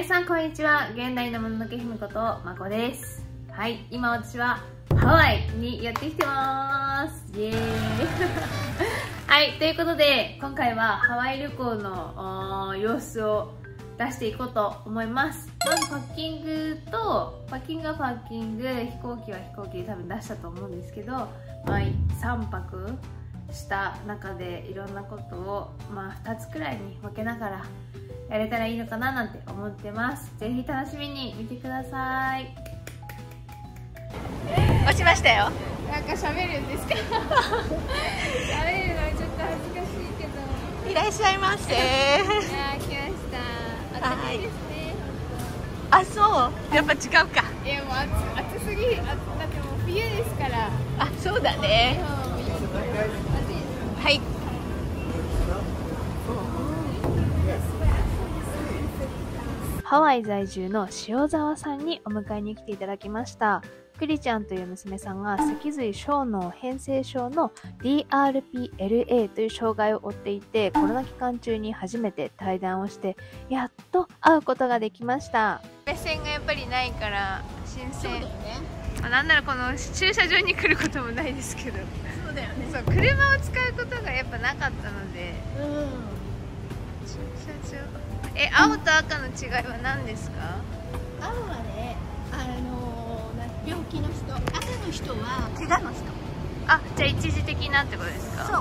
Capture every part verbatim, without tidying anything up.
皆さんこんにちは。現代のもののけ姫ことまこです。はい、今私はハワイにやってきてます。イエーイはい、ということで今回はハワイ旅行の様子を出していこうと思います。まずパッキングと、パッキングはパッキング、飛行機は飛行機で多分出したと思うんですけど、まあ、さんぱくした中でいろんなことを、まあ、ふたつくらいに分けながらやれたらいいのかななんて思ってます。ぜひ楽しみに見てください。 押しましたよ。 なんか喋るんですか？喋るのはちょっと恥ずかしいけど。 いらっしゃいませ。 いやー、来ました。暑いですね。 あ、そうやっぱ違うか。 いや、もう暑暑すぎ、あ、だってもう冬ですから。 あ、そうだね。はい。 ハワイ在住の塩沢さんにお迎えに来ていただきました。クリちゃんという娘さんが脊髄小脳変性症の ディーアールピーエルエー という障害を負っていて、コロナ期間中に初めて対談をしてやっと会うことができました。目線がやっぱりないから新鮮。そうだよね。まあ、なんならこの駐車場に来ることもないですけど、 そうだよね。 そう、車を使うことがやっぱなかったので、 うん、 駐車場、え、青と赤の違いは何ですか？ 青はね、あのー、病気の人、赤の人は怪我の人。 あ、じゃあ一時的なってことですか？そう。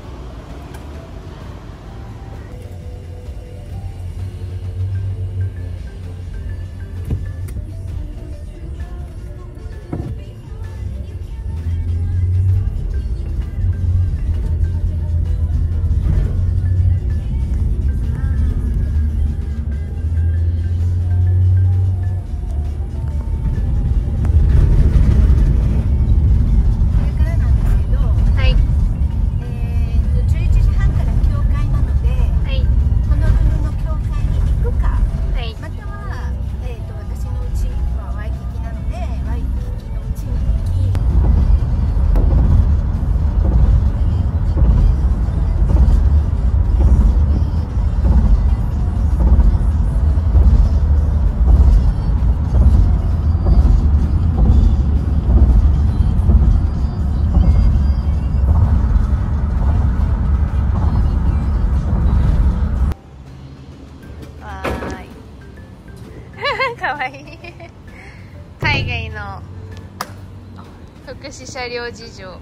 かわいい海外の福祉車両事情。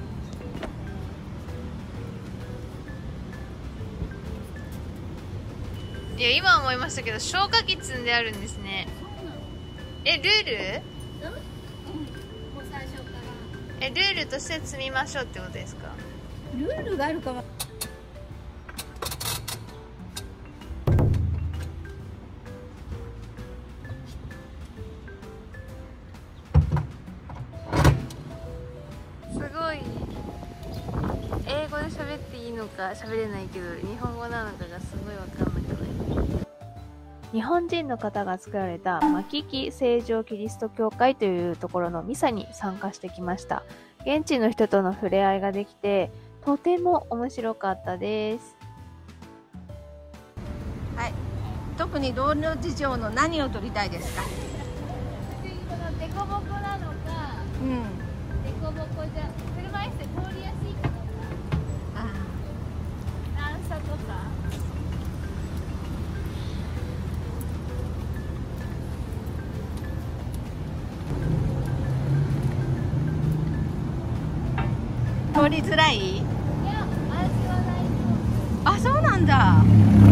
いや、今思いましたけど消火器積んであるんですね。え、ルール？え、ルールとして積みましょうってことですか？ ルールがあるかは。 英語で喋っていいのか喋れないけど、日本語なのかがすごいわかんなくない。日本人の方が作られたマキキ聖城キリスト教会というところのミサに参加してきました。現地の人との触れ合いができてとても面白かったです。 はい、特に道路事情の何を取りたいですか？ このデコボコなのか、うん、デコボコじゃ車椅子で通りやすいかどうか。段差とか。 通りづらい？いや、味はないと。 あ、そうなんだ。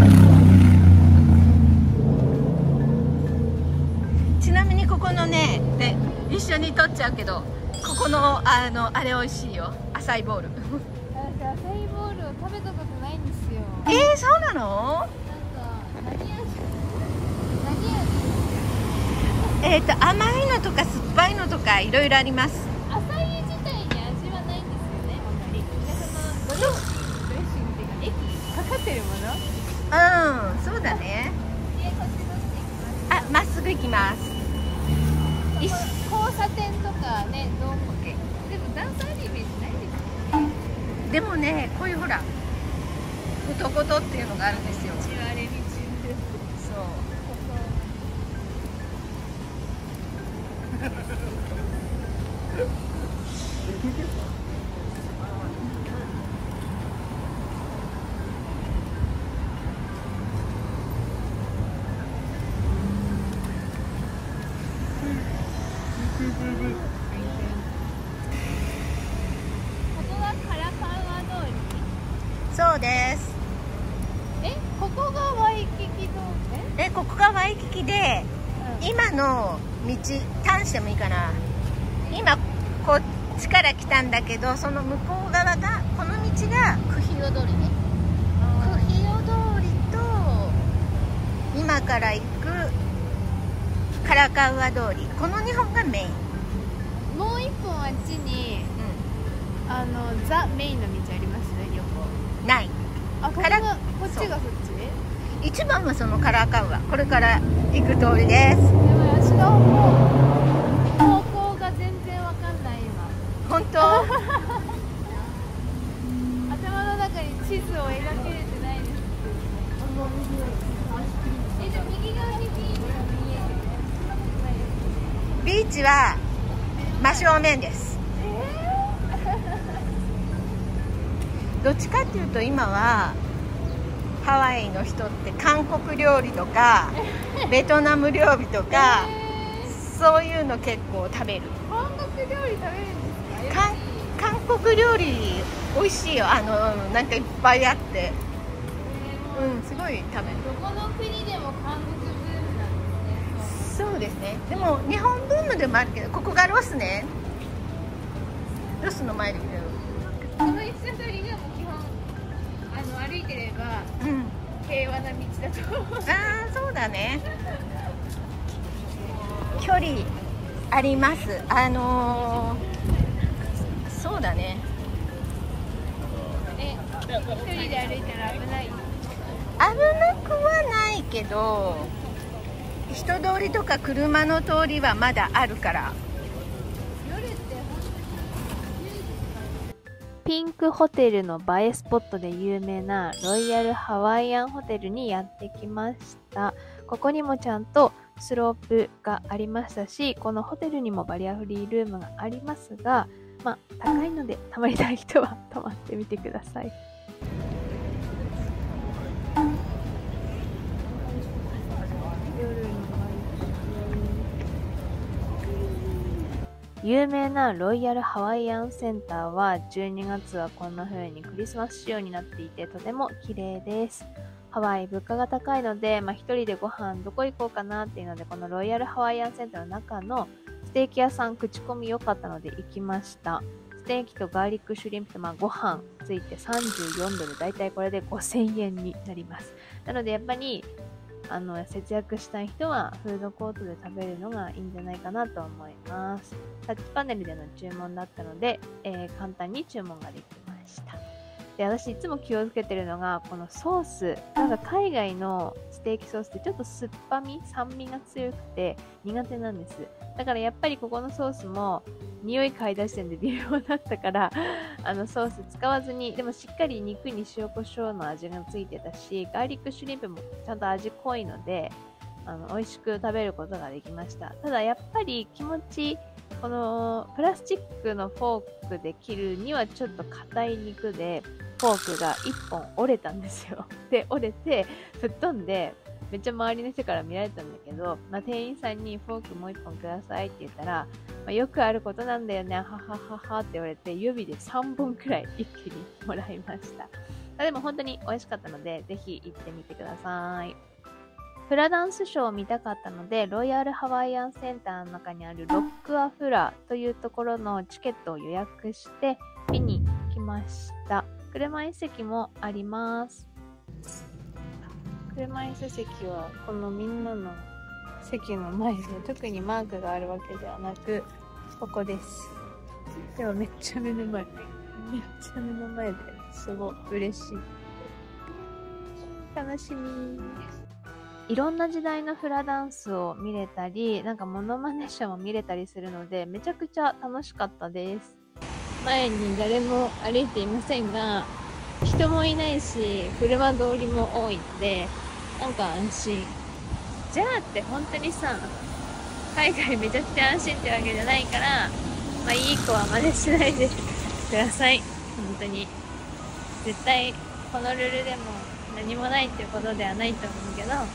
ちなみにここのね、で一緒に撮っちゃうけど、ここのあのあれ美味しいよ。アサイボール。 私アサイボールを食べたことないんですよ。 えー、そうなの？ なんか何味？何味？ えっと甘いのとか酸っぱいのとかいろいろあります。 アサイ自体に味はないんですよね、あんまり。そのドレッシング、ドレッシングっていうか液かかってるもの？ うん、そうだね。 で、こっちどうしていきます？ あ、まっすぐ行きます。 交差点とかね、どうも。でも段差あるイメージないですよね。 でもね、こういうほらコトコトっていうのがあるんですよ。 地割れ道。 そう。 そうです。 え、ここがワイキキ通り？ え、ここがワイキキで、うん、今の道ターンしてもいいかな。今こっちから来たんだけど、その向こう側がこの道がクヒオ通りね。クヒオ通りと今から行くカラカウア通り、このにほんがメイン。 もう一本あっちに、うん、あのザ・メインの道ありますね、横。 ない。 あ、これがこっちがそっち？ 一番はそのカラカウア、これから行く通りです。でも私の方向が全然わかんない今。 本当？ 頭の中に地図を描けれてないです。え、じゃあ右側にビーチが見える？ ビーチは真正面です。どっちかっていうと今はハワイの人って韓国料理とかベトナム料理とか、そういうの結構食べる。 韓国料理食べるんですか？ 韓国料理美味しいよ。あのなんかいっぱいあって、うん、すごい食べる。 どこの国でも韓国ブームなんですね。 そうですね。でも日本ブームでもあるけど、ここがロスね。ロスの前で見る。 この一緒通りがもう基本あの歩いてれば、うん、平和な道だと思う。ああ、そうだね。距離あります。あのー、そうだね。 え、一人で歩いたら危ない？危なくはないけど、人通りとか車の通りはまだあるから。 ピンクホテルの映えスポットで有名なロイヤルハワイアンホテルにやってきました。ここにもちゃんとスロープがありましたし、このホテルにもバリアフリールームがありますが、まあ高いので泊まりたい人は泊まってみてください。有名なロイヤルハワイアンセンターはじゅうにがつはこんな風にクリスマス仕様になっていてとても綺麗です。ハワイ物価が高いので、まあ、一人でご飯どこ行こうかなっていうので、このロイヤルハワイアンセンターの中のステーキ屋さん口コミ良かったので行きました。ステーキとガーリックシュリンプとまあご飯ついてさんじゅうよんドル、だいたいこれでごせんえんになります。なのでやっぱりあの節約したい人はフードコートで食べるのがいいんじゃないかなと思います。タッチパネルでの注文だったので、えー、簡単に注文ができました。で、私いつも気をつけてるのがこのソース。なんか海外のステーキソースってちょっと酸っぱみ、酸味が強くて苦手なんです。だからやっぱりここのソースも匂い嗅いだ時点で微妙だったからあのソース使わずに、でもしっかり肉に塩コショウの味がついてたし、ガーリックシュリンプもちゃんと味濃いのであの美味しく食べることができました。ただやっぱり気持ちこのプラスチックのフォークで切るにはちょっと硬い肉で、フォークがいっぽん折れたんですよ。で、折れて吹っ飛んでめっちゃ周りの人から見られたんだけど、まあ、店員さんにフォークもういっぽんくださいって言ったら、まあ、よくあることなんだよね、ははははって言われて、指でさんぼんくらい一気にもらいました。あでも本当に美味しかったので、ぜひ行ってみてください。フラダンスショーを見たかったので、ロイヤルハワイアンセンターの中にあるロックアフラというところのチケットを予約して見に来ました。車椅子席もあります。車椅子席はこのみんなの席の前で、特にマークがあるわけではなく、ここです。でもめっちゃ目の前、めっちゃ目の前ですごい嬉しい。楽しみ。いろんな時代のフラダンスを見れたり、なんかモノマネショーも見れたりするので、めちゃくちゃ楽しかったです。前に誰も歩いていませんが、人もいないし、車通りも多いので、なんか安心。じゃあって本当にさ、 海外めちゃくちゃ安心ってわけじゃないから、まあいい子は真似しないでください。本当に。絶対、ホノルルでも何もないっていうことではないと思うけど、まあ、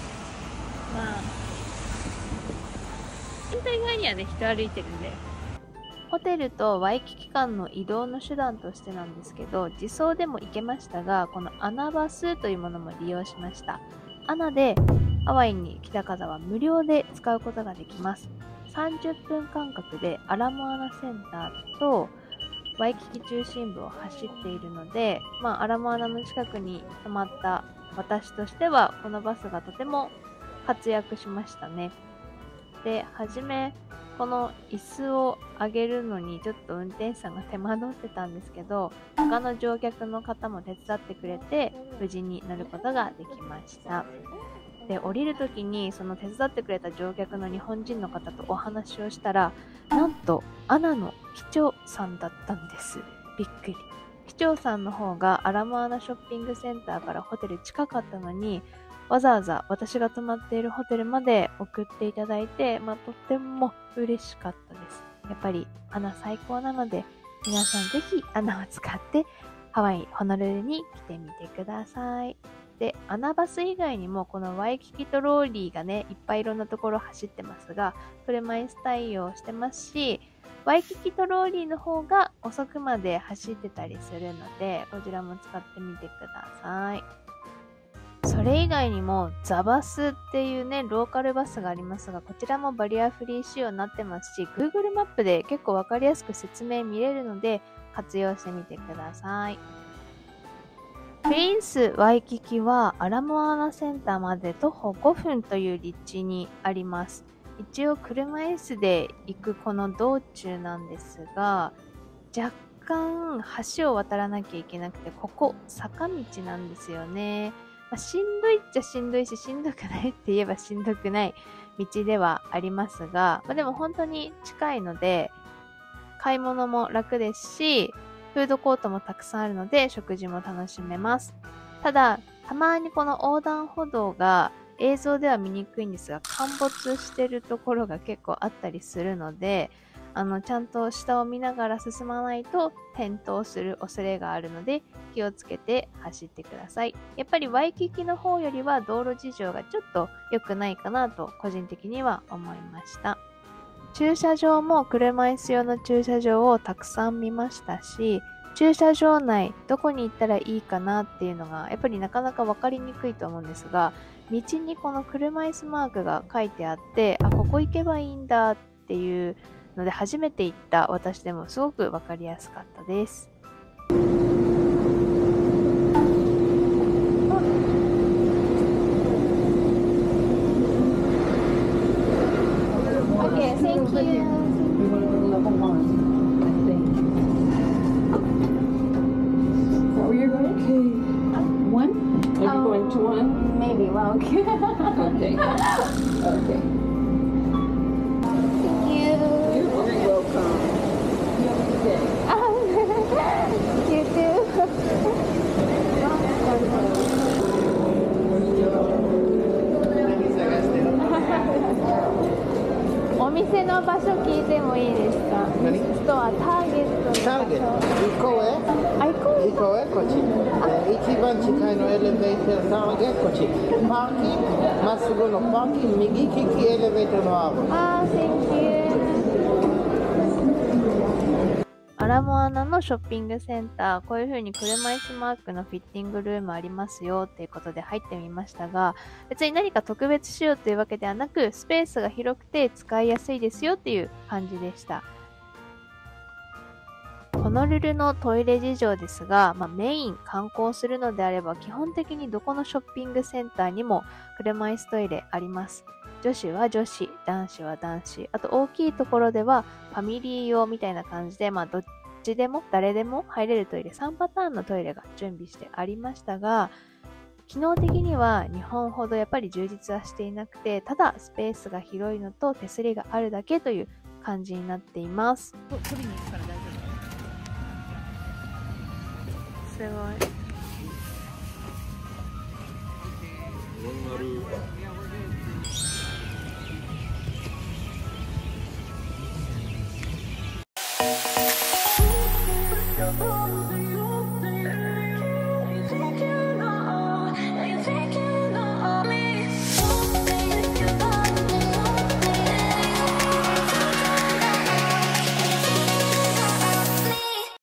反対側にはね、人歩いてるんで。ホテルとワイキキ間の移動の手段としてなんですけど、自走でも行けましたが、このアナバスというものも利用しました。アナでハワイに来た方は無料で使うことができます。さんじゅっぷん間隔でアラモアナセンターとワイキキ中心部を走っているので、まあ、アラモアナの近くに泊まった私としては、このバスがとても活躍しましたね。で、はじめ、この椅子を上げるのにちょっと運転手さんが手間取ってたんですけど、他の乗客の方も手伝ってくれて、無事に乗ることができました。で、降りるときにその手伝ってくれた乗客の日本人の方とお話をしたら、なんとアナの機長さんだったんです。びっくり。機長さんの方がアラモアナショッピングセンターからホテル近かったのに、わざわざ私が泊まっているホテルまで送っていただいて、まあ、とっても嬉しかったです。やっぱりアナ最高なので、皆さんぜひアナを使ってハワイ、ホノルルに来てみてください。で、アナバス以外にもこのワイキキトローリーがね、いっぱいいろんなところ走ってますが、車椅子対応してますし、ワイキキトローリーの方が遅くまで走ってたりするので、こちらも使ってみてください。それ以外にもザバスっていうね、ローカルバスがありますが、こちらもバリアフリー仕様になってますし、Google マップで結構わかりやすく説明見れるので、活用してみてください。プリンスワイキキはアラモアナセンターまで徒歩ごふんという立地にあります。一応車椅子で行くこの道中なんですが、若干橋を渡らなきゃいけなくて、ここ坂道なんですよね。まあ、しんどいっちゃしんどいし、しんどくないって言えばしんどくない道ではありますが、まあ、でも本当に近いので、買い物も楽ですし、フードコートもたくさんあるので食事も楽しめます。ただ、たまにこの横断歩道が映像では見にくいんですが、陥没してるところが結構あったりするので、あの、ちゃんと下を見ながら進まないと転倒する恐れがあるので、気をつけて走ってください。やっぱりワイキキの方よりは道路事情がちょっと良くないかなと個人的には思いました。駐車場も車椅子用の駐車場をたくさん見ましたし、駐車場内どこに行ったらいいかなっていうのがやっぱりなかなか分かりにくいと思うんですが、道にこの車椅子マークが書いてあって、あ、ここ行けばいいんだっていうので初めて行った私でもすごく分かりやすかったです。Okay, thank you. Where you're going? Okay. One? Are you going to one? Maybe one. Okay. Okay. Okay. Thank you. You're very welcome. You have a good day. You too. お店の場所聞いてもいいですか？ 何？ ストア、ターゲットの場所。 ターゲット。行こうへ。 あ、行こう。 行こうへ、こっち。えー、一番近いのエレベーター、ターゲット、こっち。パーキング、まっすぐのパーキング、右利きエレベーターのある。 あー、Thank you。アラモアナのショッピングセンター、こういう風に車椅子マークのフィッティングルームありますよっていうことで入ってみましたが、別に何か特別仕様というわけではなく、スペースが広くて使いやすいですよっていう感じでした。ホノルルのトイレ事情ですが、まあ、メイン観光するのであれば基本的にどこのショッピングセンターにも車椅子トイレあります。女子は女子、男子は男子、あと大きいところではファミリー用みたいな感じで、まあどっちでも誰でも入れるトイレさんパターンのトイレが準備してありましたが、機能的には日本ほどやっぱり充実はしていなくて、ただスペースが広いのと手すりがあるだけという感じになっています。 取りに行くから大丈夫。 すごい。 ど